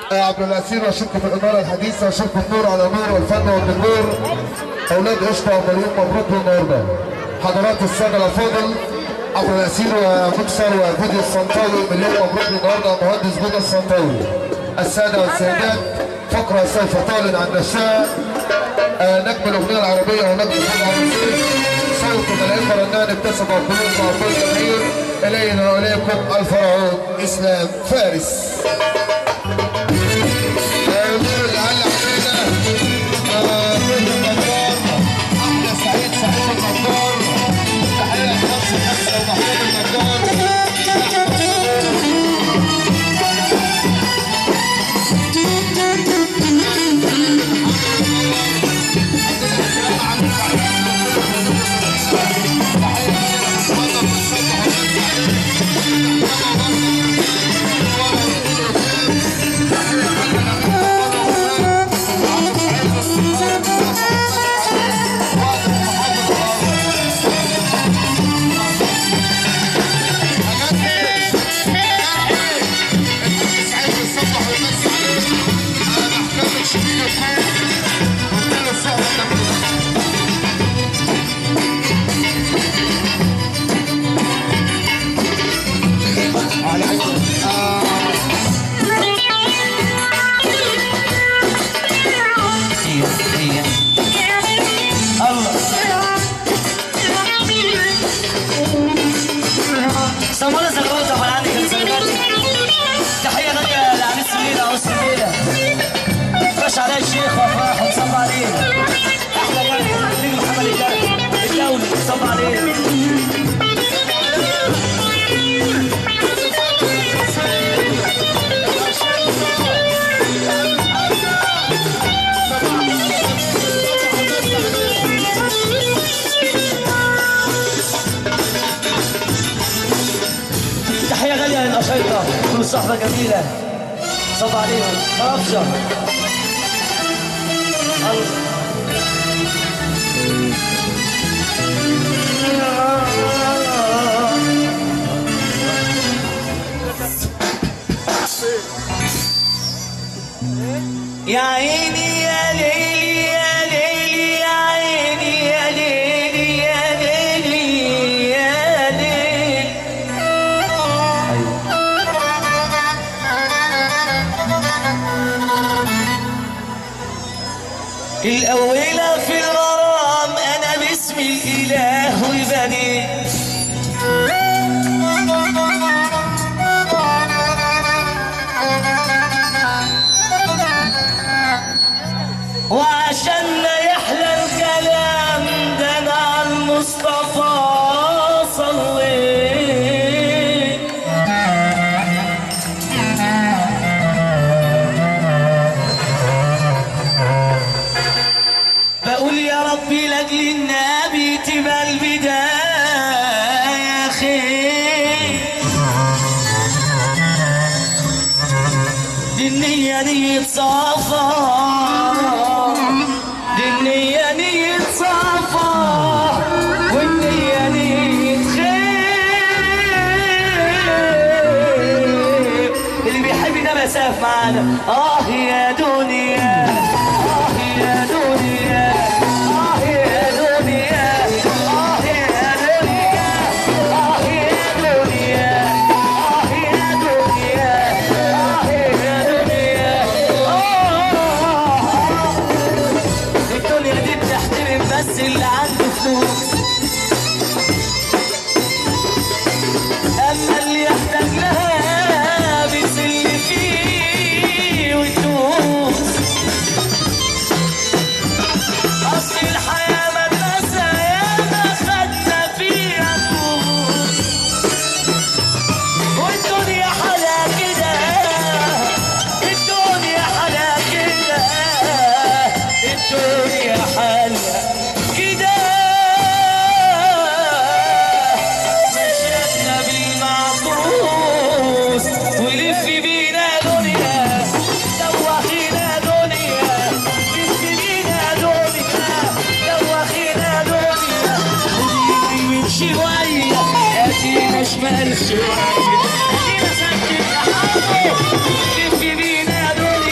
عبد الأسير وشركة الإنارة الحديثة وشركة نور على نور والفن والديكور. أولاد قشطة ومليون مبروك النهارده. حضرات السادة الأفاضل، عبد الأسير ومكسر وفيديو السنطاوي، مليون مبروك النهارده مهندس فيديو السنطاوي. السادة والسيدات، فقرة سوف تعلن عن نفسها نجم الأغنية العربية ونجم الفن العربي. صوت ملايين فرنان اكتسب القلوب مع كل الجماهير. إلينا وإليكم الفرعون إسلام فارس. على الشيخ وافراح وصب عليه احلى جرح نجم محمد الدولي صب عليه. تحية غالية للأشيطة كل صحبة جميلة صب عليهم فرفشة. يا عيني يا ليلي يا ليلي يا عيني يا ليلي يا ليلي يا ليلي. الأولى في الغرام أنا باسم الإله وبنيت وعشان ما يحلى الكلام ده أنا على المصطفى صليت. بقول يا ربي لاجل النبي تبقى البداية خير. دي النية نية صفا، دي النية نية صفا والنية نية خير. اللي بيحب ده مساف معانا. يا دنيا يا دنيا يا دنيا يا دنيا يا دنيا يا دنيا يا دنيا. الدنيا دي بتحترم بس اللي عنده فلوس، اما اللي يحتاج لها بتسل فيه وتدوس. اصل الحياه مدرسه ياما خدنا فيها دروس، والدنيا حلا كده، الدنيا حلا كده، الدنيا حلا كده. مشينا بالمعطوس ولف بينا دنيا، دوخينا دنيا، لف بينا دنيا، دوخينا دنيا. ودي من شوية ادينا شمال شوية، ادينا سكت يا حبيبي، لف بينا دنيا.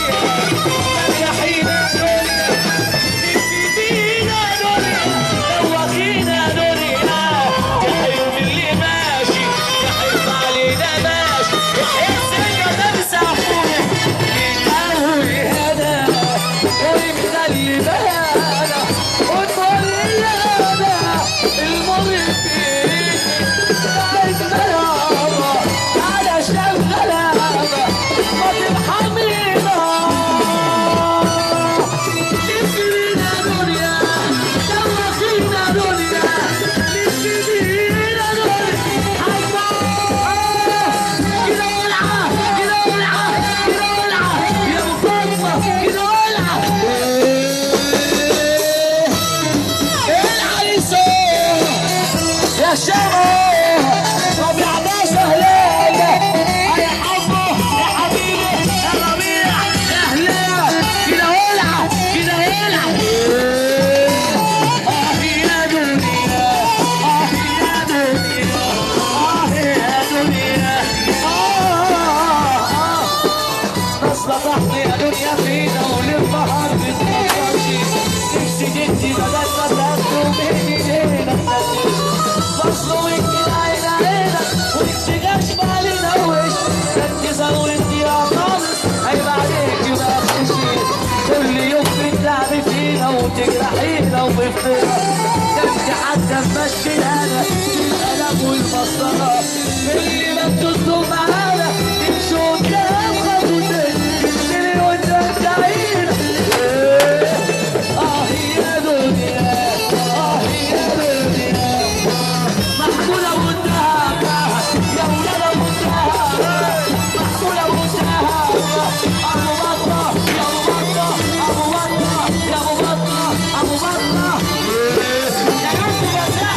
وفطيرة انت حتى ممشي انا القلم والمسطرة اللي ما بتصدق معانا تمشي قدام خطوتين تمشي قدام تعينا يا دنيا يا دنيا محمولة والدهب يا ولاد ابو الدهب محمولة والدهب ابو بطة يا ابو بطة ابو بطة يا ابو بطة ابو بطة يا جنب مساح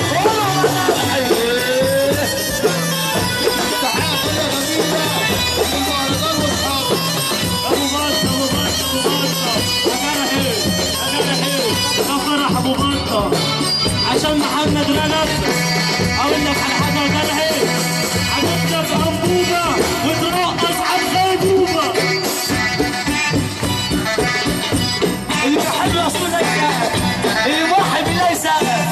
ابو بطة عشان محمد رنب اقول لك على حاجه يا جرحي هتكتب انبوبه وترقص على الغيبوبه اللي بيحب يصل لك اللي بيحب بلا يسامح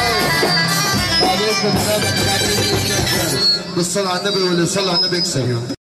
بالصلاة على النبي واللي صلى على النبي يكسر.